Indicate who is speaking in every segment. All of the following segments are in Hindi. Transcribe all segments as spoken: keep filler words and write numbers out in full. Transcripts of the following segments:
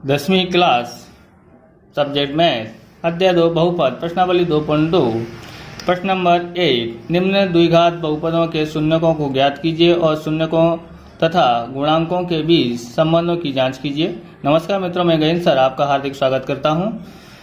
Speaker 1: दसवीं क्लास सब्जेक्ट मैथ अध्याय दो बहुपद प्रश्नावली दो पॉइंट दो प्रश्न नंबर एक। निम्न द्विघात बहुपदों के शून्यकों को ज्ञात कीजिए और शून्यकों तथा गुणांकों के बीच संबंधों की जांच कीजिए। नमस्कार मित्रों, मैं गयन सर आपका हार्दिक स्वागत करता हूं।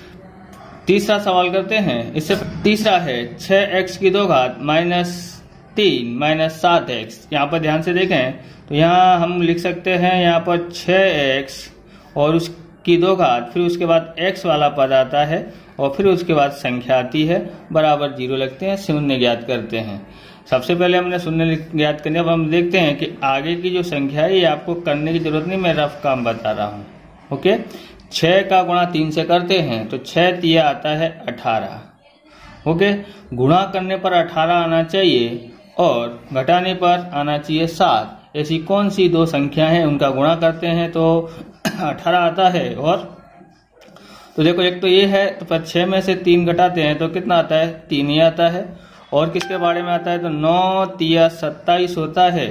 Speaker 1: तीसरा सवाल करते हैं। इससे तीसरा है छह एक्स की दो घात माइनस तीन माइनस सात एक्स। यहाँ पर ध्यान से देखें तो यहाँ हम लिख सकते हैं यहाँ पर छह एक्स और उसकी दो घात, फिर उसके बाद x वाला पद आता है और फिर उसके बाद संख्या आती है, बराबर जीरो लगते हैं, शून्य ज्ञात करते हैं। सबसे पहले हमने शून्य ज्ञात करने, अब हम देखते हैं कि आगे की जो संख्या है ये आपको करने की जरूरत नहीं, मैं रफ काम बता रहा हूँ। ओके, छह का गुणा तीन से करते हैं तो छह तिया आता है अठारह। ओके, गुणा करने पर अठारह आना चाहिए और घटाने पर आना चाहिए सात। ऐसी कौन सी दो संख्या हैं, उनका गुणा करते हैं तो अठारह आता है। और तो देखो, एक तो ये है, तो पर छह में से तीन घटाते हैं तो कितना आता है, तीन ही आता है। और किसके बारे में आता है तो नौ तिया सत्ताईस होता है,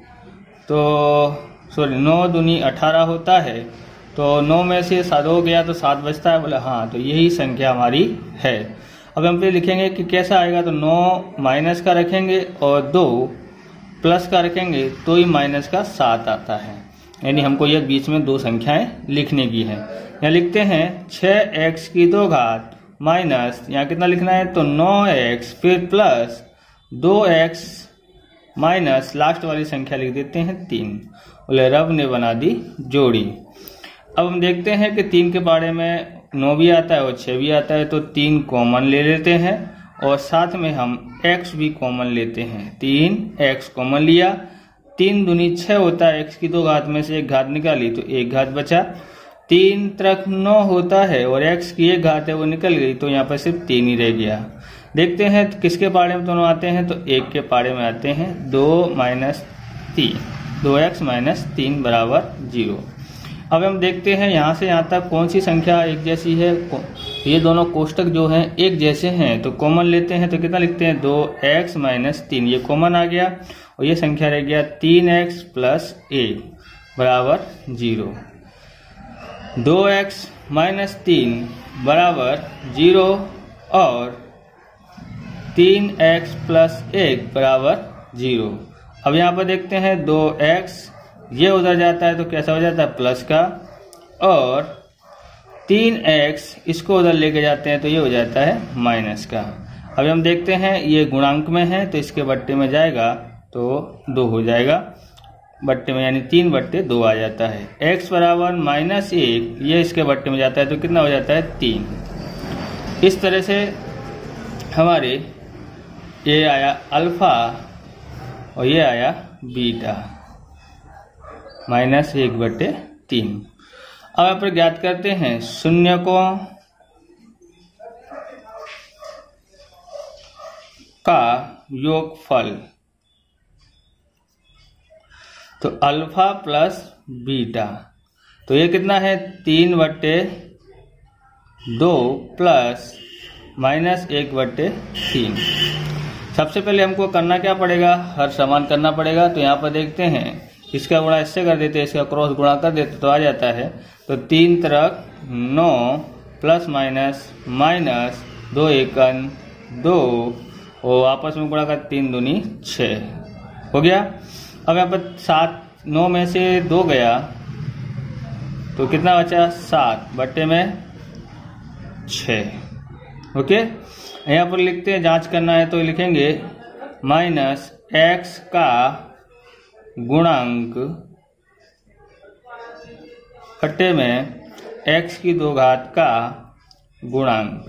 Speaker 1: तो सॉरी नौ दूनी अठारह होता है, तो नौ में से सात हो गया तो सात बचता है। बोले हाँ, तो यही संख्या हमारी है। अब हम पे लिखेंगे कि कैसा आएगा, तो नौ माइनस का रखेंगे और दो प्लस का रखेंगे तो ही माइनस का सात आता है। यानी हमको ये बीच में दो संख्याएं लिखने की है। यहाँ लिखते हैं छह एक्स की दो घात माइनस, यहाँ कितना लिखना है तो नौ एक्स, फिर प्लस दो एक्स माइनस लास्ट वाली संख्या लिख देते हैं तीन। बोले रब ने बना दी जोड़ी। अब हम देखते हैं कि तीन के बारे में नौ भी आता है और छह भी आता है, तो तीन कॉमन ले लेते हैं और साथ में हम x भी कॉमन लेते हैं। तीन x कॉमन लिया, तीन दूनी छह होता है, x की दो घात में से एक घात निकाली तो एक घात बचा। तीन तरक नौ होता है और x की एक घात है वो निकल गई, तो यहाँ पर सिर्फ तीन ही रह गया। देखते हैं तो किसके पाड़े में दोनों आते हैं, तो एक के पाड़े में आते हैं। दो माइनस तीन, दो एक्स माइनस तीन बराबर जीरो। अब हम देखते हैं यहाँ से यहाँ तक कौन सी संख्या एक जैसी है। ये दोनों कोष्टक जो हैं एक जैसे हैं, तो कॉमन लेते हैं तो कितना लिखते हैं, दो एक्स माइनस तीन, ये कॉमन आ गया और ये संख्या रह गया तीन एक्स प्लस एक बराबर जीरो। दो एक्स माइनस तीन बराबर जीरो और तीन एक्स प्लस एक बराबर जीरो। अब यहाँ पर देखते हैं दो एक्स, ये उधर जाता है तो कैसा हो जाता है प्लस का, और तीन एक्स इसको उधर लेके जाते हैं तो ये हो जाता है माइनस का। अब हम देखते हैं ये गुणांक में है तो इसके बट्टे में जाएगा तो दो हो जाएगा बट्टे में, यानी तीन बट्टे दो आ जाता है। x बराबर माइनस एक, ये इसके बट्टे में जाता है तो कितना हो जाता है तीन। इस तरह से हमारे ये आया अल्फा और ये आया बीटा, माइनस एक बट्टे तीन। अब यहाँ पर ज्ञात करते हैं शून्यकों का योगफल। तो अल्फा प्लस बीटा, तो ये कितना है तीन बट्टे दो प्लस माइनस एक बट्टे तीन। सबसे पहले हमको करना क्या पड़ेगा, हर समान करना पड़ेगा। तो यहाँ पर देखते हैं, इसका गुणा इससे कर देते हैं, इसका क्रॉस गुणा कर देते तो आ जाता है। तो तीन तरक नौ प्लस माइनस माइनस दो एकन दो और आपस में गुणा कर तीन दूनी छः हो गया। अब यहाँ पर सात, नौ में से दो गया तो कितना बचा, सात बट्टे में छः। ओके, यहाँ पर लिखते हैं जांच करना है तो लिखेंगे माइनस एक्स का गुणांक खट्टे में x की दो घात का गुणांक।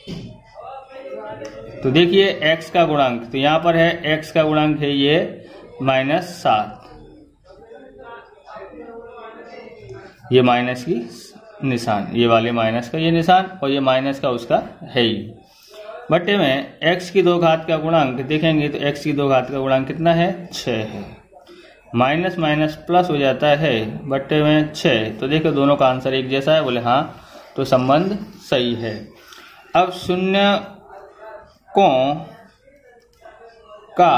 Speaker 1: तो देखिए x का गुणांक, तो यहाँ पर है x का गुणांक है ये माइनस सात, ये माइनस की निशान, ये वाले माइनस का ये निशान और ये माइनस का उसका है ही। बट्टे में x की दो घात का गुणांक देखेंगे तो x की दो घात का गुणांक कितना है, छः है। माइनस माइनस प्लस हो जाता है बट्टे में छः, तो देखो दोनों का आंसर एक जैसा है। बोले हाँ, तो संबंध सही है। अब शून्य कों का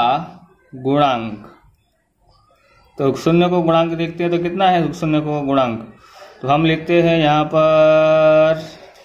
Speaker 1: गुणांक, तो शून्य को गुणांक देखते हैं तो कितना है शून्य को गुणांक, तो हम लिखते हैं यहाँ पर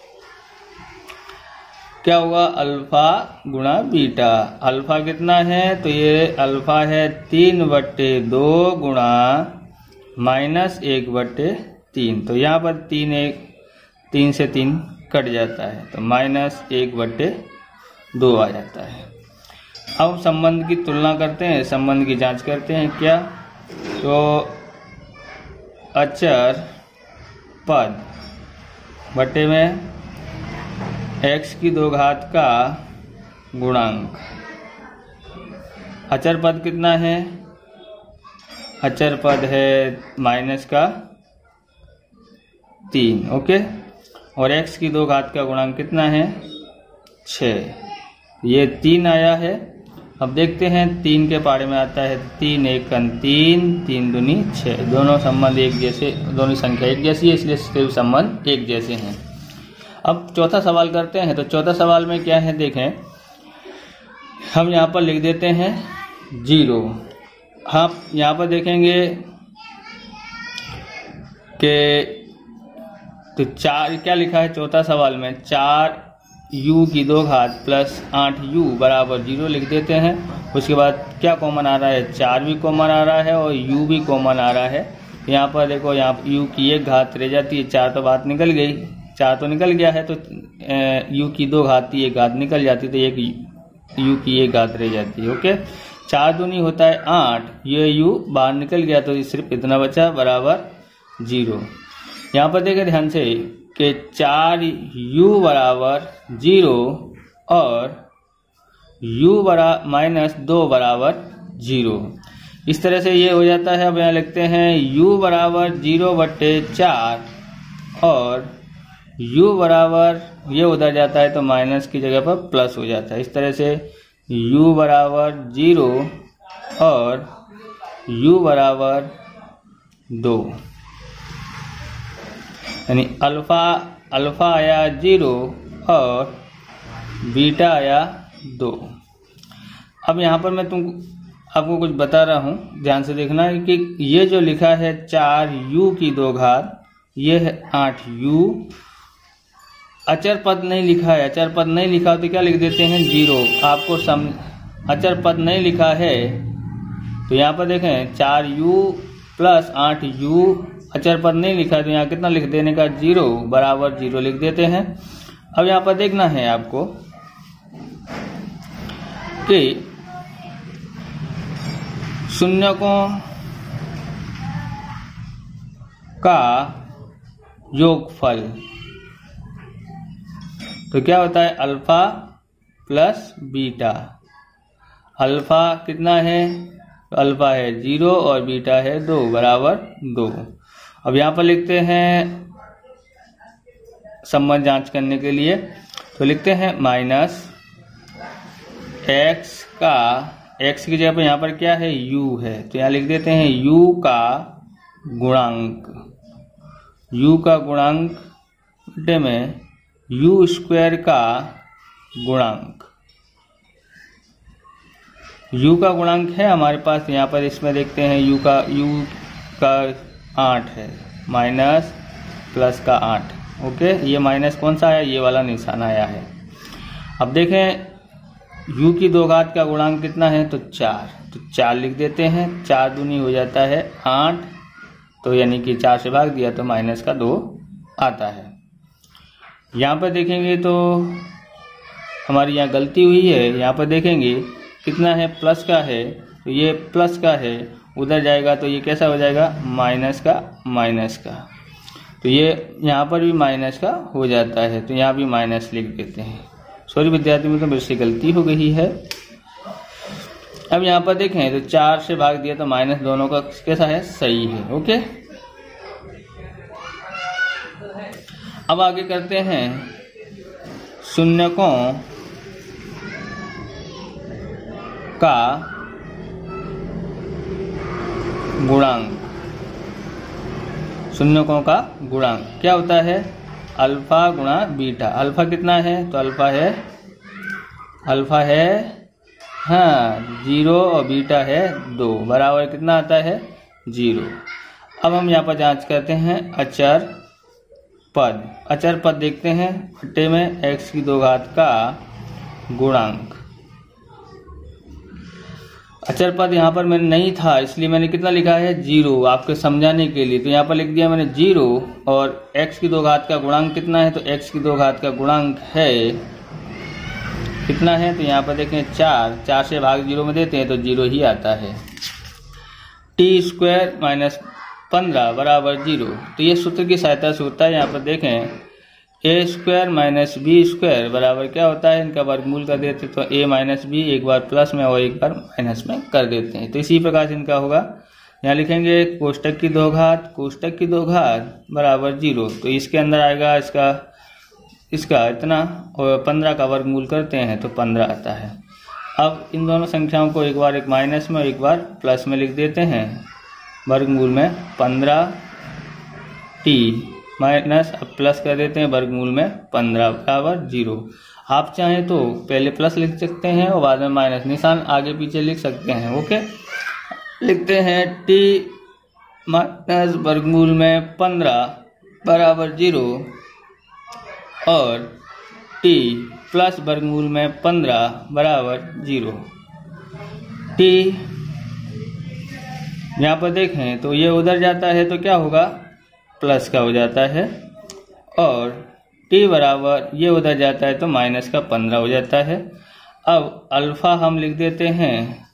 Speaker 1: क्या होगा, अल्फा गुणा बीटा। अल्फा कितना है, तो ये अल्फा है तीन बट्टे दो गुणा माइनस एक बट्टे तीन। तो यहाँ पर तीन एक तीन से तीन कट जाता है, तो माइनस एक बट्टे दो आ जाता है। अब संबंध की तुलना करते हैं, संबंध की जांच करते हैं क्या, तो अचर पद बट्टे में x की दो घात का गुणांक। अचर पद कितना है, अचर पद है माइनस का तीन, ओके। और x की दो घात का गुणांक कितना है, छः। ये तीन आया है। अब देखते हैं तीन के पाड़े में आता है, तीन एक कन तीन, तीन दूनी छः। दोनों संबंध एक जैसे, दोनों संख्या एक जैसी है, इसलिए इसके संबंध एक जैसे हैं। अब चौथा सवाल करते हैं। तो चौथा सवाल में क्या है देखें, हम यहाँ पर लिख देते हैं जीरो। आप यहाँ पर देखेंगे कि तो चार क्या लिखा है चौथा सवाल में, चार u की दो घात प्लस आठ u बराबर जीरो लिख देते हैं। उसके बाद क्या कॉमन आ रहा है, चार भी कॉमन आ रहा है और u भी कॉमन आ रहा है। यहाँ पर देखो, यहाँ u की एक घात रह जाती है, चार तो बात निकल गई, चार तो निकल गया है, तो u की दो घात की एक घात निकल जाती है, तो एक u की एक घात रह जाती है, ओके। चार दूनी होता है आठ, ये u बाहर निकल गया, तो सिर्फ इतना बचा बराबर जीरो। यहाँ पर देखें ध्यान से कि चार u बराबर जीरो और u बरा माइनस दो बराबर जीरो, इस तरह से ये हो जाता है। अब यहाँ लिखते हैं u बराबर जीरो बट्टे चार और u बराबर ये उधर जाता है तो माइनस की जगह पर प्लस हो जाता है। इस तरह से u बराबर जीरो और u बराबर दो, यानी अल्फा अल्फा आया जीरो और बीटा आया दो। अब यहाँ पर मैं तुम आपको कुछ बता रहा हूँ, ध्यान से देखना है कि ये जो लिखा है चार u की दो घात, ये है आठ u। अचर पद नहीं लिखा है, अचर पद नहीं लिखा तो क्या लिख देते हैं जीरो। आपको सम अचर पद नहीं लिखा है तो यहाँ पर देखें चार u प्लस आठ u, अचर पद नहीं लिखा है तो यहाँ कितना लिख देने का, जीरो बराबर जीरो लिख देते हैं। अब यहाँ पर देखना है आपको कि शून्यकों का योगफल, तो क्या होता है अल्फा प्लस बीटा। अल्फा कितना है, तो अल्फा है जीरो और बीटा है दो बराबर दो। अब यहाँ पर लिखते हैं संबंध जांच करने के लिए, तो लिखते हैं माइनस x का, x की जगह पर यहाँ पर क्या है u है, तो यहाँ लिख देते हैं u का गुणांक। u का गुणांक बटे में u स्क्वायर का गुणांक। u का गुणांक है हमारे पास यहाँ पर, इसमें देखते हैं u का u का आठ है, माइनस प्लस का आठ, ओके। ये माइनस कौन सा आया, ये वाला निशान आया है। अब देखें u की दो घात का गुणांक कितना है, तो चार, तो चार लिख देते हैं। चार दूनी हो जाता है आठ, तो यानी कि चार से भाग दिया तो माइनस का दो आता है। यहाँ पर देखेंगे तो हमारी यहाँ गलती हुई है, यहाँ पर देखेंगे कितना है, प्लस का है, तो ये प्लस का है, उधर जाएगा तो ये कैसा हो जाएगा, माइनस का माइनस का, तो ये यहाँ पर भी माइनस का हो जाता है, तो यहाँ भी माइनस लिख देते हैं। सॉरी विद्यार्थी में तो मेरे से गलती हो गई है। अब यहाँ पर देखें तो चार से भाग दिया तो माइनस दोनों का कैसा है, सही है, ओके। अब आगे करते हैं शून्यकों का गुणांक। शून्यकों का गुणांक क्या होता है, अल्फा गुणा बीटा। अल्फा कितना है, तो अल्फा है अल्फा है हाँ जीरो और बीटा है दो, बराबर कितना आता है, जीरो। अब हम यहाँ पर जांच करते हैं अचर पद, अचर पद देखते हैं बट्टे में x की दो घात का गुणांक। अचर पद यहाँ पर मैंने नहीं था इसलिए मैंने कितना लिखा है जीरो, आपके समझाने के लिए। तो यहाँ पर लिख दिया मैंने जीरो, और x की दो घात का गुणांक कितना है, तो x की दो घात का गुणांक है कितना है, तो यहाँ पर देखें चार, चार से भाग जीरो में देते हैं तो जीरो ही आता है। टी स्क्वायर माइनस पंद्रह बराबर जीरो। तो ये सूत्र की सहायता से होता है। यहाँ पर देखें a square minus b square बराबर क्या होता है, इनका वर्गमूल कर देते तो ए माइनस बी, एक बार प्लस में और एक बार माइनस में कर देते हैं। तो इसी प्रकार से इनका होगा, यहाँ लिखेंगे कोष्टक की दो घात, कोष्टक की दो घात बराबर जीरो। तो इसके अंदर आएगा इसका इसका इतना, और पंद्रह का वर्गमूल करते हैं तो पंद्रह आता है। अब इन दोनों संख्याओं को एक बार एक माइनस में और एक बार प्लस में लिख देते हैं। वर्गमूल में पंद्रह टी माइनस अब प्लस कर देते हैं वर्गमूल में पंद्रह बराबर जीरो। आप चाहें तो पहले प्लस लिख सकते हैं और बाद में माइनस, निशान आगे पीछे लिख सकते हैं। ओके, लिखते हैं टी माइनस वर्गमूल में पंद्रह बराबर जीरो और टी प्लस वर्गमूल में पंद्रह बराबर जीरो। टी यहाँ पर देखें तो ये उधर जाता है तो क्या होगा, प्लस का हो जाता है, और t बराबर ये उधर जाता है तो माइनस का पंद्रह हो जाता है। अब अल्फा हम लिख देते हैं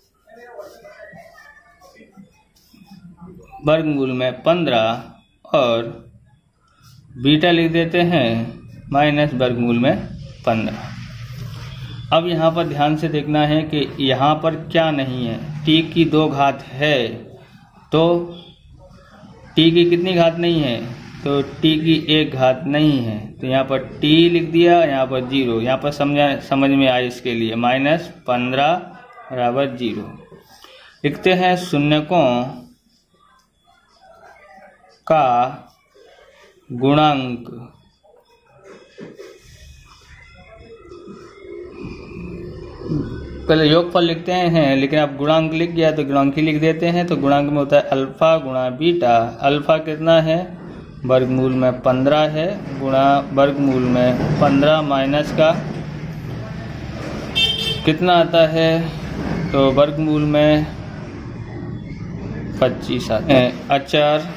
Speaker 1: वर्गमूल में पंद्रह और बीटा लिख देते हैं माइनस वर्गमूल में पंद्रह। अब यहाँ पर ध्यान से देखना है कि यहाँ पर क्या नहीं है, t की दो घात है तो t की कितनी घात नहीं है, तो t की एक घात नहीं है। तो यहाँ पर t लिख दिया, यहाँ पर जीरो, यहाँ पर समझा समझ में आए इसके लिए माइनस पंद्रह बराबर जीरो। लिखते हैं शून्यकों का गुणांक पहले योगफल लिखते हैं, लेकिन आप गुणांक लिख गया तो गुणांक ही लिख देते हैं। तो गुणांक में होता है अल्फा गुणा बीटा। अल्फा कितना है, वर्गमूल में पंद्रह है, गुणा वर्गमूल में पंद्रह माइनस का कितना आता है, तो वर्गमूल में पच्चीस आता है। अचर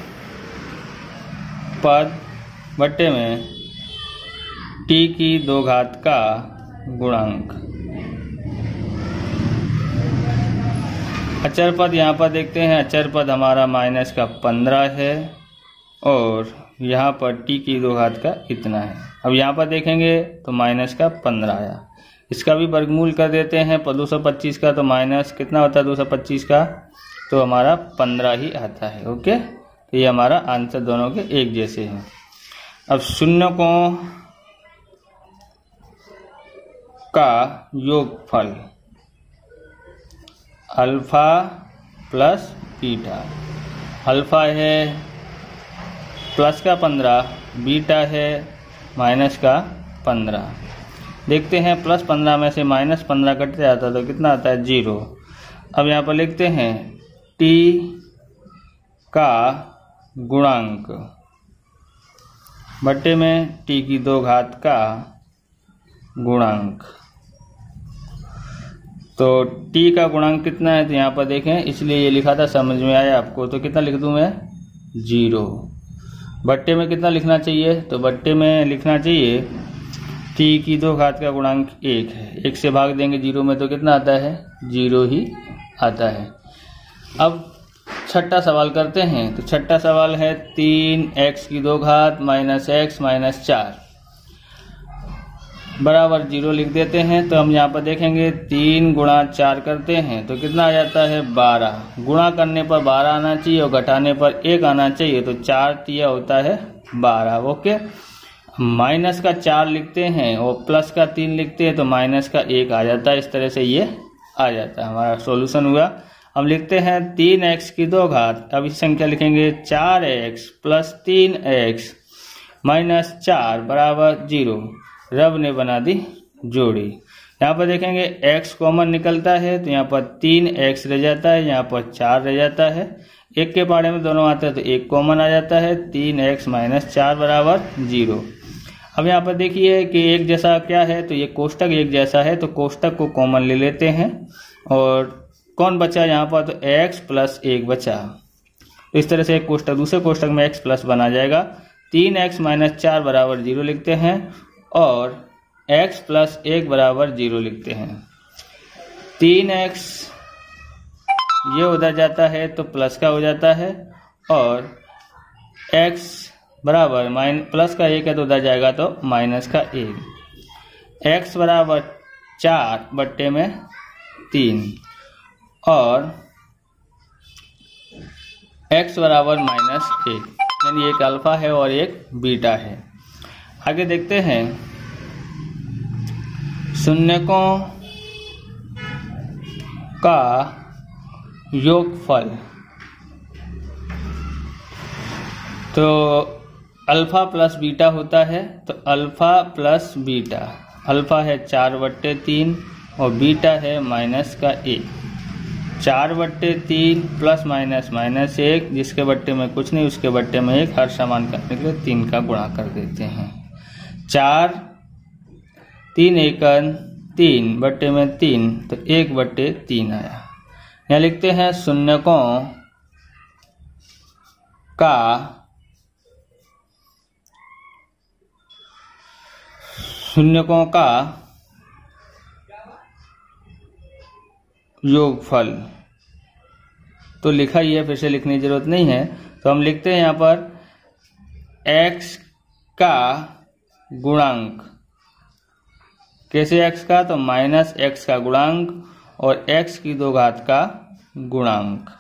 Speaker 1: पद बट्टे में टी की दो घात का गुणांक। अचर पद यहाँ पर देखते हैं, अचर पद हमारा माइनस का पंद्रह है और यहाँ पर टी की दो घात का इतना है। अब यहाँ पर देखेंगे तो माइनस का पंद्रह आया, इसका भी वर्गमूल कर देते हैं दो सौ पच्चीस का, तो माइनस कितना होता है दो सौ पच्चीस का, तो हमारा पंद्रह ही आता है। ओके, तो ये हमारा आंसर दोनों के एक जैसे हैं। अब शून्यकों का योगफल अल्फा प्लस बीटा। अल्फा है प्लस का पंद्रह, बीटा है माइनस का पंद्रह। देखते हैं प्लस पंद्रह में से माइनस पंद्रह कटते जाता है तो कितना आता है, जीरो। अब यहाँ पर लिखते हैं टी का गुणांक बट्टे में टी की दो घात का गुणांक। तो t का गुणांक कितना है, तो यहाँ पर देखें, इसलिए ये लिखा था, समझ में आया आपको, तो कितना लिख दूं मैं, जीरो। बट्टे में कितना लिखना चाहिए, तो बट्टे में लिखना चाहिए t की दो घात का गुणांक एक है, एक से भाग देंगे जीरो में तो कितना आता है, जीरो ही आता है। अब छठा सवाल करते हैं। तो छठा सवाल है तीन एक्स की दो घात माइनस एक्स माइनस चार बराबर जीरो लिख देते हैं। तो हम यहाँ पर देखेंगे तीन गुणा चार करते हैं तो कितना आ जाता है, बारह। गुणा करने पर बारह आना चाहिए और घटाने पर एक आना चाहिए, तो चार तिया होता है बारह। ओके, माइनस का चार लिखते हैं और प्लस का तीन लिखते हैं तो माइनस का एक आ जाता है। इस तरह से ये आ जाता है, हमारा सॉल्यूशन हुआ। हम लिखते हैं तीन एक्स की दो घात, अब इस संख्या लिखेंगे चार एक्स प्लस तीन एक्स माइनस चार बराबर जीरो। रब ने बना दी जोड़ी। यहाँ पर देखेंगे x कॉमन निकलता है तो यहाँ पर तीन एक्स रह जाता है, यहाँ पर चार रह जाता है। एक के पाड़े में दोनों आते हैं तो एक कॉमन आ जाता है, तीन एक्स माइनस चार बराबर जीरो। अब यहाँ पर देखिए कि एक जैसा क्या है, तो ये कोष्टक एक जैसा है, तो कोष्टक को कॉमन ले लेते हैं और कौन बचा यहाँ पर, तो x प्लस एक बचा। तो इस तरह से एक कोष्टक दूसरे कोष्टक में x प्लस बना जाएगा। तीन एक्स माइनस चार बराबर जीरो लिखते हैं और x प्लस एक बराबर जीरो लिखते हैं। तीन एक्स ये उधर जाता है तो प्लस का हो जाता है और x बराबर माइन प्लस का एक है तो उधर जाएगा तो माइनस का एक। x बराबर चार बट्टे में तीन और x बराबर माइनस एक, यानी एक अल्फा है और एक बीटा है। आगे देखते हैं शून्यकों का योगफल। तो अल्फा प्लस बीटा होता है, तो अल्फा प्लस बीटा, अल्फा है चार बट्टे तीन और बीटा है माइनस का एक। चार बट्टे तीन प्लस माइनस माइनस एक, जिसके बट्टे में कुछ नहीं उसके बट्टे में एक, हर समान करने के लिए तीन का गुणा कर देते हैं। चार तीन एकन तीन बट्टे में तीन, तो एक बट्टे तीन आया। यहाँ लिखते हैं शून्यकों का शून्यकों का योगफल। तो लिखा ही है, फिर से लिखने की जरूरत नहीं है। तो हम लिखते हैं यहाँ पर x का गुणांक। कैसे x का, तो माइनस एक्स का गुणांक और x की दो घात का गुणांक।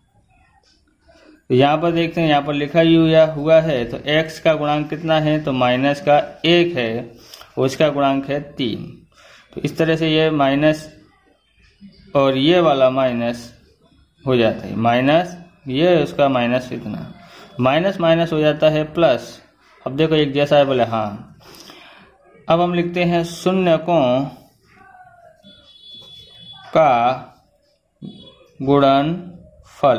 Speaker 1: तो यहाँ पर देखते हैं, यहाँ पर लिखा ही हुआ हुआ है, तो x का गुणांक कितना है, तो माइनस का एक है और इसका गुणांक है तीन। तो इस तरह से ये माइनस और ये वाला माइनस हो जाता है, माइनस ये उसका माइनस इतना, माइनस माइनस हो जाता है प्लस। अब देखो एक जैसा है, बोले हाँ। अब हम लिखते हैं शून्यकों का गुणनफल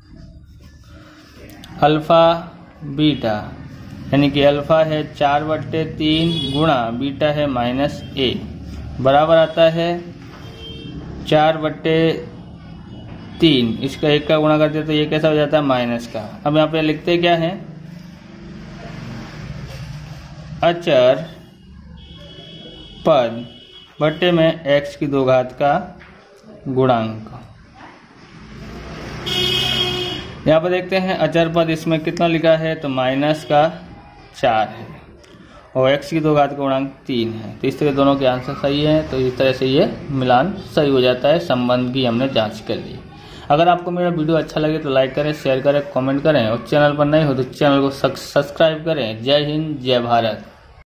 Speaker 1: अल्फा बीटा, यानी कि अल्फा है चार बट्टे तीन गुणा बीटा है माइनस एक, बराबर आता है चार बट्टे तीन, इसका एक का गुणा करते तो ये कैसा हो जाता है, माइनस का। अब यहाँ पे लिखते क्या है, अचर पद बट्टे में x की दो घात का गुणांक। यहाँ पर देखते हैं अचर पद, इसमें कितना लिखा है, तो माइनस का चार है और x की दो घात का गुणांक तीन है। तो इस तरह दोनों के आंसर सही है। तो इस तरह से ये मिलान सही हो जाता है, संबंध की हमने जांच कर ली। अगर आपको मेरा वीडियो अच्छा लगे तो लाइक करें, शेयर करें, कमेंट करें और चैनल पर नए हो तो चैनल को सब्सक्राइब करें। जय हिंद, जय भारत।